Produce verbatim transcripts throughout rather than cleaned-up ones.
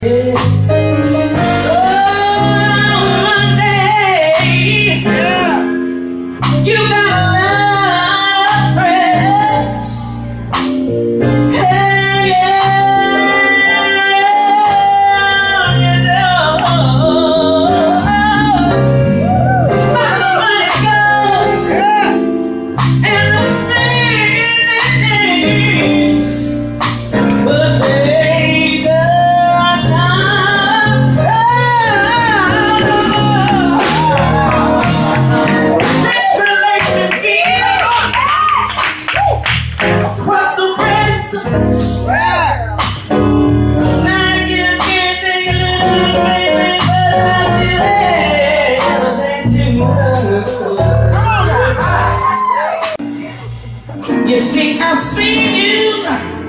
You see, I've seen you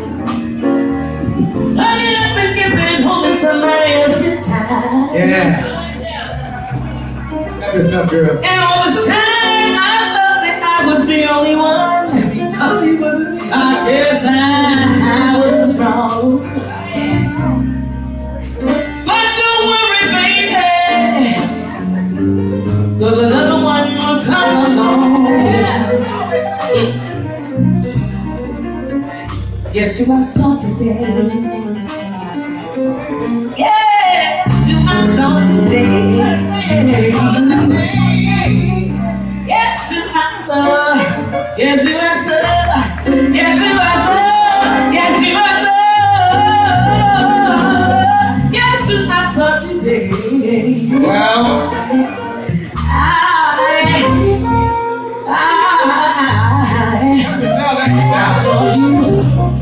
hanging up and kissing, holding somebody else's good time. Yeah. That's not true. And all this time, I thought that I was the only one. I guess I, I was wrong. But don't worry, baby, 'cause another one will come along. Yes, you are so today. Yeah, you are so today. Yes, you are so. Yes, you are so. Yes, you are so. Yes, you are so. Yes, you are so today. Well, I, I, I saw you.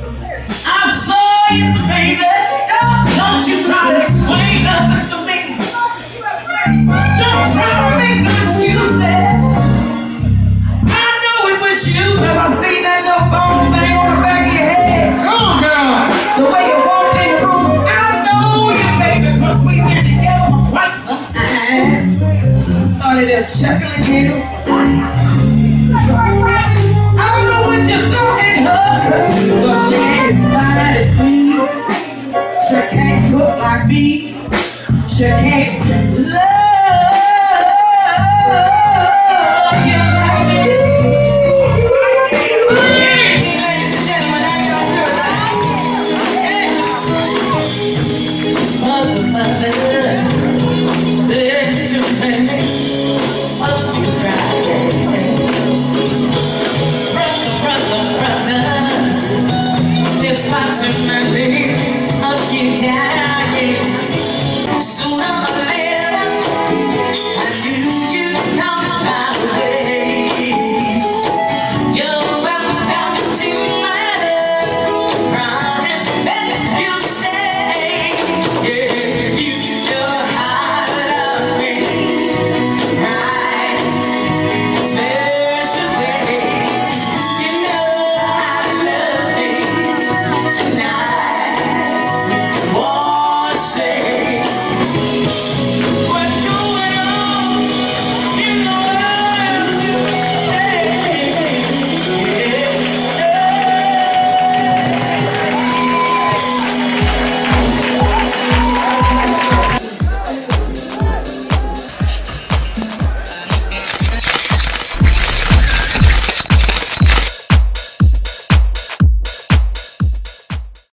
Baby, don't you try to explain nothing to me. Don't try to make no excuses. I know it was you, 'cause I see that little bone thing on the back of your head. come on, girl. The way you walk in the room, I know you, baby, 'cause we've been together for quite some time. Started that chuckling here. I don't know what you saw in her, but she ain't as fine as me. She can't cook like me. She can't love you like me. Ladies and gentlemen, how y'all doing tonight? Mother, mother, let's just make up you Friday. Brother, brother, brother, this heart's a memory of you dying. Sooner or later.